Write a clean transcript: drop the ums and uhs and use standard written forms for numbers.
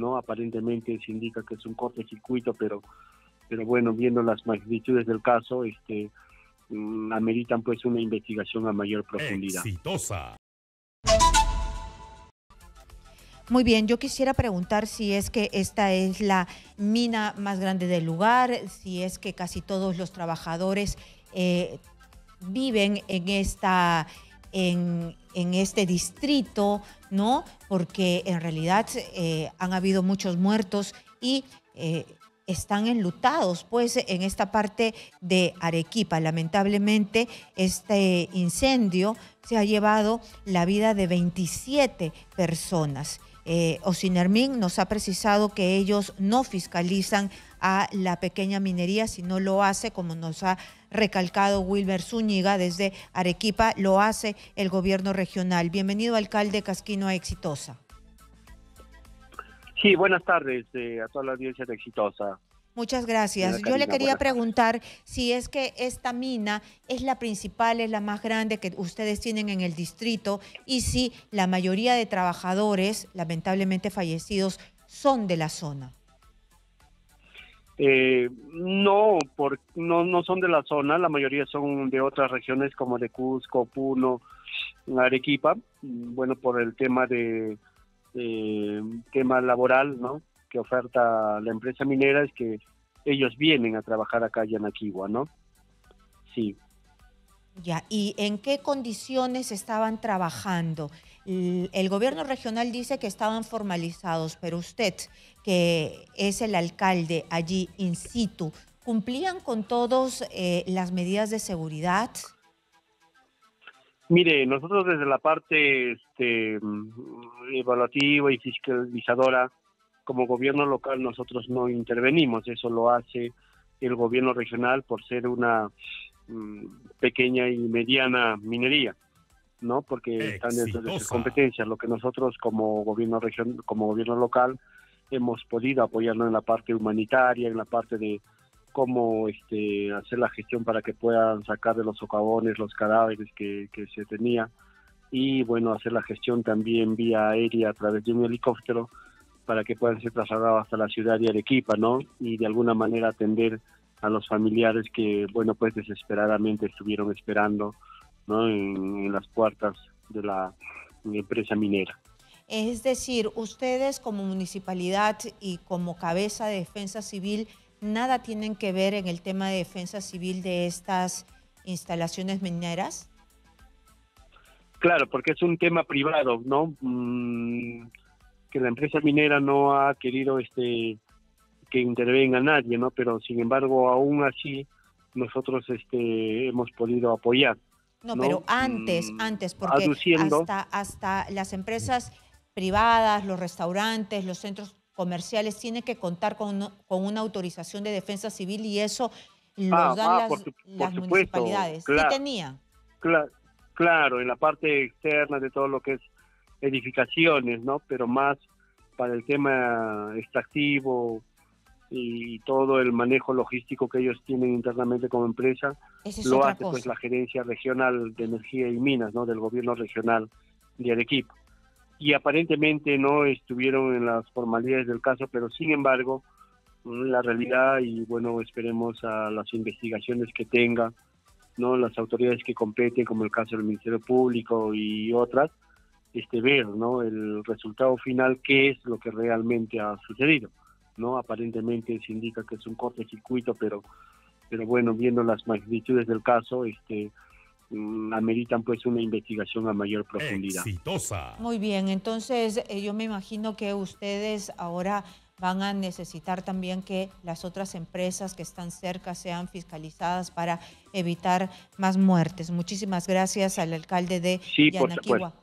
¿no? Aparentemente se indica que es un cortocircuito, pero bueno, viendo las magnitudes del caso, ameritan pues una investigación a mayor profundidad. Exitosa. Muy bien, yo quisiera preguntar si es que esta es la mina más grande del lugar, si es que casi todos los trabajadores viven en este distrito, ¿no? Porque en realidad han habido muchos muertos y están enlutados, pues, en esta parte de Arequipa. Lamentablemente, este incendio se ha llevado la vida de 27 personas. Ocinermin nos ha precisado que ellos no fiscalizan a la pequeña minería, sino lo hace, como nos ha recalcado Wilmer Zúñiga desde Arequipa, lo hace el gobierno regional. Bienvenido, alcalde Casquino, a Exitosa. Sí, buenas tardes a toda la audiencia de Exitosa. Muchas gracias. Yo le quería preguntar si es que esta mina es la principal, es la más grande que ustedes tienen en el distrito y si la mayoría de trabajadores, lamentablemente fallecidos, son de la zona. No son de la zona, la mayoría son de otras regiones como de Cusco, Puno, Arequipa, bueno, por el tema tema laboral, ¿no?, que oferta la empresa minera, es que ellos vienen a trabajar acá en Yanaquihua, ¿no? Sí. Ya, ¿y en qué condiciones estaban trabajando? El gobierno regional dice que estaban formalizados, pero usted, que es el alcalde allí in situ, ¿cumplían con todas las medidas de seguridad? Mire, nosotros desde la parte evaluativa y fiscalizadora, como gobierno local, nosotros no intervenimos. Eso lo hace el gobierno regional por ser una pequeña y mediana minería, ¿no? Porque están dentro de sus competencias. Lo que nosotros como gobierno local hemos podido apoyarnos en la parte humanitaria, en la parte de cómo hacer la gestión para que puedan sacar de los socavones los cadáveres que se tenía, y bueno, hacer la gestión también vía aérea a través de un helicóptero para que puedan ser trasladados hasta la ciudad de Arequipa, ¿no? Y de alguna manera atender a los familiares que, bueno, pues desesperadamente estuvieron esperando, ¿no?, en las puertas de la empresa minera. Es decir, ustedes como municipalidad y como cabeza de defensa civil, nada tienen que ver en el tema de defensa civil de estas instalaciones mineras. Claro, porque es un tema privado, ¿no? Que la empresa minera no ha querido que intervenga nadie, ¿no? Pero sin embargo, aún así, nosotros hemos podido apoyar. No, pero antes, porque aduciendo, hasta las empresas privadas, los restaurantes, los centros comerciales tienen que contar con una autorización de defensa civil y eso los dan las municipalidades. Claro, ¿Sí tenían? Claro, en la parte externa de todo lo que es edificaciones, ¿no? Pero más para el tema extractivo y todo el manejo logístico que ellos tienen internamente como empresa, lo hace pues la Gerencia Regional de Energía y Minas, ¿no?, del gobierno regional de Arequipa. Y aparentemente no estuvieron en las formalidades del caso, pero sin embargo, la realidad, y bueno, esperemos a las investigaciones que tenga, ¿no?, las autoridades que competen, como el caso del Ministerio Público y otras, ver, ¿no?, el resultado final, qué es lo que realmente ha sucedido, ¿no? Aparentemente se indica que es un cortocircuito, pero bueno, viendo las magnitudes del caso, ameritan pues una investigación a mayor profundidad. Exitosa. Muy bien, entonces yo me imagino que ustedes ahora van a necesitar también que las otras empresas que están cerca sean fiscalizadas para evitar más muertes. Muchísimas gracias al alcalde de Yanaquihua.